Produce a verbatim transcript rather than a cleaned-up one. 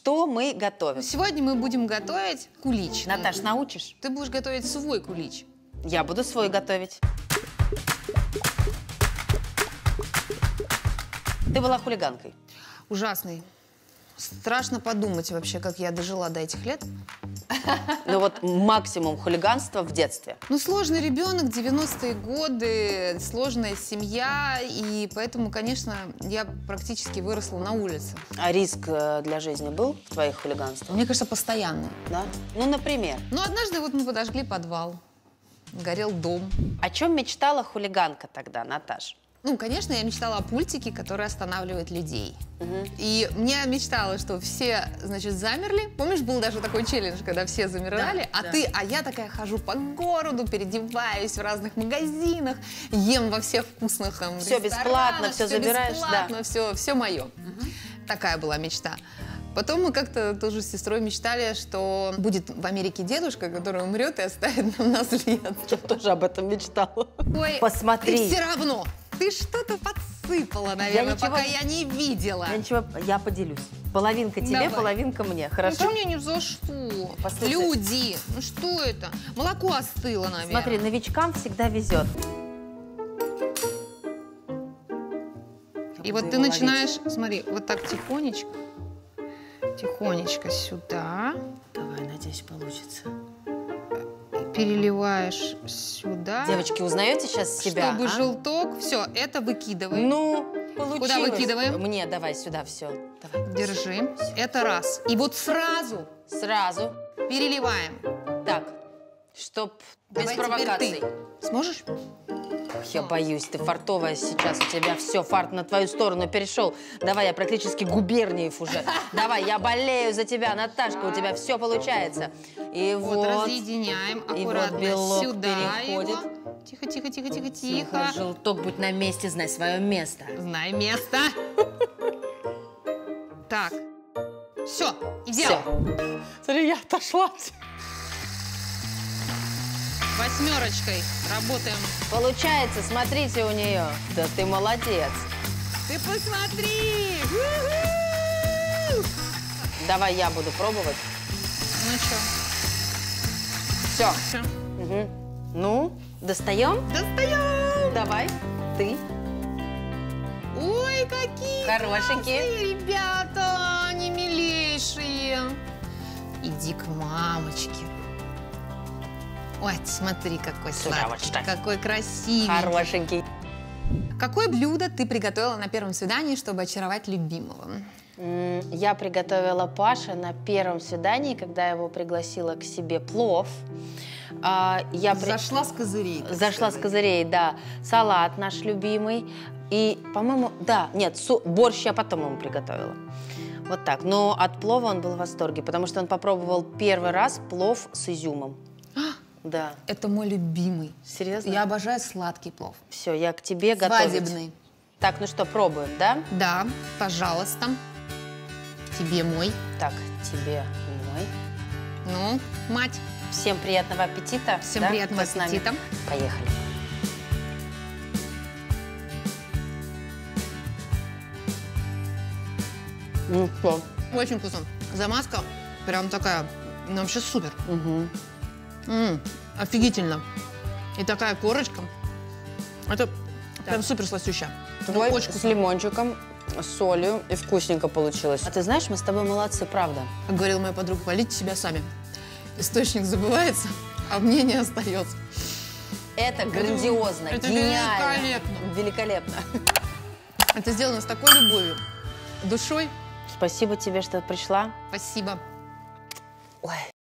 Что мы готовим? Сегодня мы будем готовить кулич. Наташ, научишь? Ты будешь готовить свой кулич. Я буду свой готовить. Ты была хулиганкой. Ужасный. Страшно подумать вообще, как я дожила до этих лет. Ну вот максимум хулиганства в детстве. Ну, сложный ребенок, девяностые годы, сложная семья, и поэтому, конечно, я практически выросла на улице. А риск э, для жизни был в твоих хулиганствах? Мне кажется, постоянный. Да? Ну, например. Ну, однажды вот мы подожгли подвал, горел дом. О чем мечтала хулиганка тогда, Наташ? Ну, конечно, я мечтала о пультике, который останавливает людей. Угу. И мне мечтала, что все, значит, замерли. Помнишь, был даже такой челлендж, когда все замирали, да, а да. ты, а я такая хожу по городу, переодеваюсь в разных магазинах, ем во всех вкусных там Все бесплатно, все забираешь, бесплатно, да. все, все мое. Угу. Такая была мечта. Потом мы как-то тоже с сестрой мечтали, что будет в Америке дедушка, который умрет и оставит нам наследство. Я тоже об этом мечтала. Ой, посмотри. И все равно. Ты что-то подсыпала, наверное, я ничего, пока я не видела. Я ничего, я поделюсь. Половинка тебе, Давай. половинка мне. Хорошо? Ну, мне ни за что. Послушай. Люди, ну что это? Молоко остыло, наверное. Смотри, новичкам всегда везет. И вот ты начинаешь, смотри, вот так тихонечко, тихонечко сюда. Давай, надеюсь, получится. Переливаешь сюда. Девочки, узнаете сейчас себя? Чтобы а? желток. Все, это выкидываем. Ну, получилось. Куда выкидываем? Мне давай сюда все. Давай. Держи. Это раз. И вот сразу Сразу. переливаем. Так, чтоб Давай без провокаций. теперь ты. Сможешь? Я боюсь, ты фартовая сейчас, у тебя все, фарт на твою сторону перешел. Давай, я практически Губерниев уже. Давай, я болею за тебя, Наташка, у тебя все получается. И вот, Вот, разъединяем аккуратно. И вот белок Сюда переходит. его. Тихо, тихо, тихо, тихо, Тихо, тихо. желток, будь на месте, знай свое место. Знай место. Так. Все, идеально. Все. Смотри, я отошла. Восьмерочкой работаем. Получается, смотрите у нее. Да ты молодец. Ты посмотри! Давай я буду пробовать. Ну что? Все. Все. Угу. Ну, достаем? Достаем! Давай, ты. Ой, какие Хорошенькие. классные ребята, они милейшие. Иди к мамочке. Ой, смотри, какой сладкий, какой красивый. Хорошенький. Какое блюдо ты приготовила на первом свидании, чтобы очаровать любимого? Я приготовила Паше на первом свидании, когда я его пригласила к себе, плов. Я Зашла с козырей. Зашла с козырей, да. Салат наш любимый. И, по-моему, да, нет, борщ я потом ему приготовила. Вот так. Но от плова он был в восторге, потому что он попробовал первый раз плов с изюмом. Да. Это мой любимый. Серьезно? Я обожаю сладкий плов. Все, я к тебе готовить. Свадебный. Так, ну что, пробуем, да? Да, пожалуйста. Тебе мой. Так, тебе мой. Ну, мать. Всем приятного аппетита. Всем да? приятного Кто с нами? аппетита. Поехали. Ну что? Очень вкусно. Замазка прям такая, ну, вообще супер. Угу. М-м, офигительно. И такая корочка. Это прям супер сластющая. Давай Очень с вкусно. лимончиком, с солью, и вкусненько получилось. А ты знаешь, мы с тобой молодцы, правда. Как говорила моя подруга, валите себя сами. Источник забывается, а мнение остается. Это грандиозно, это гениально. великолепно. Великолепно. Это сделано с такой любовью, душой. Спасибо тебе, что пришла. Спасибо. Ой.